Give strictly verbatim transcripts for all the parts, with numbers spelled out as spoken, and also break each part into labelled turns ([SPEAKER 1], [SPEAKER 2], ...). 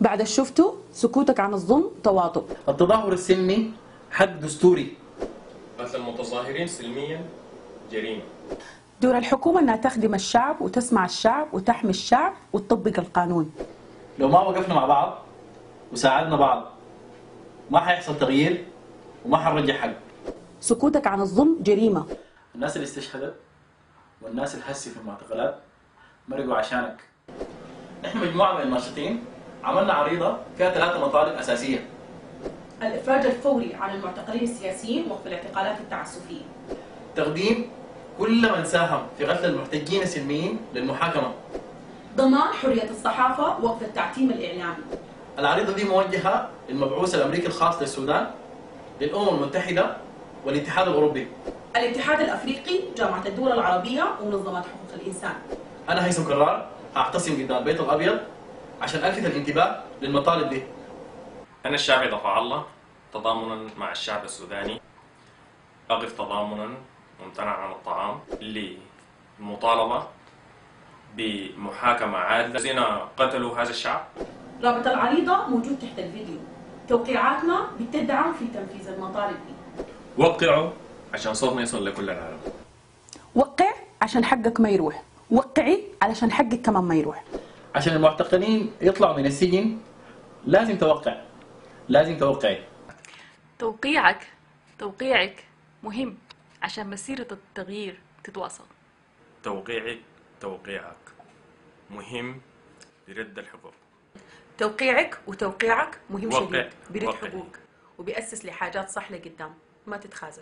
[SPEAKER 1] بعد شفته سكوتك عن الظلم تواطؤ.
[SPEAKER 2] التظاهر السلمي حق دستوري.
[SPEAKER 3] قتل المتظاهرين سلميا جريمة.
[SPEAKER 1] دور الحكومة أنها تخدم الشعب وتسمع الشعب وتحمي الشعب وتطبق القانون.
[SPEAKER 2] لو ما وقفنا مع بعض وساعدنا بعض ما حيحصل تغيير وما حنرجع حق.
[SPEAKER 1] سكوتك عن الظلم جريمة.
[SPEAKER 2] الناس اللي استشهدت والناس اللي هسي في المعتقلات مرقوا عشانك. نحن مجموعة من الناشطين عملنا عريضة فيها ثلاثة مطالب أساسية:
[SPEAKER 4] الإفراج الفوري عن المعتقلين السياسيين وقف الاعتقالات التعسفية،
[SPEAKER 2] تقديم كل من ساهم في قتل المحتجين السلميين للمحاكمة،
[SPEAKER 4] ضمان حرية الصحافة وقف التعتيم الإعلامي.
[SPEAKER 2] العريضة دي موجهة للمبعوث الأمريكي الخاص للسودان، للأمم المتحدة والاتحاد الأوروبي،
[SPEAKER 4] الاتحاد الأفريقي، جامعة الدول العربية ومنظمات حقوق الإنسان.
[SPEAKER 2] أنا هيثم كرار هعتصم قدام البيت الأبيض عشان ألفت الانتباه للمطالب دي.
[SPEAKER 3] أنا الشعبي ضفع الله تضامنا مع الشعب السوداني أقف تضامنا ممتنع عن الطعام للمطالبة بمحاكمة عادلة الذين قتلوا هذا الشعب.
[SPEAKER 4] رابط العريضة موجود تحت الفيديو. توقيعاتنا بتدعم في تنفيذ المطالب دي.
[SPEAKER 3] وقعوا عشان صوتنا يصل لكل العالم.
[SPEAKER 1] وقع عشان حقك ما يروح، وقعي علشان حقك كمان ما يروح.
[SPEAKER 2] عشان المعتقلين يطلعوا من السجن لازم توقع، لازم توقعي.
[SPEAKER 5] توقيعك توقيعك مهم عشان مسيرة التغيير تتواصل.
[SPEAKER 3] توقيعك توقيعك مهم لرد الحقوق.
[SPEAKER 4] توقيعك وتوقيعك مهم
[SPEAKER 3] وقع.
[SPEAKER 4] شديد برد
[SPEAKER 3] وقع.
[SPEAKER 4] حقوق وبيأسس لحاجات صح لقدام، ما تتخاذل.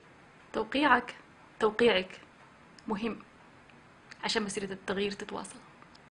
[SPEAKER 5] توقيعك توقيعك مهم عشان مسيرة التغيير تتواصل.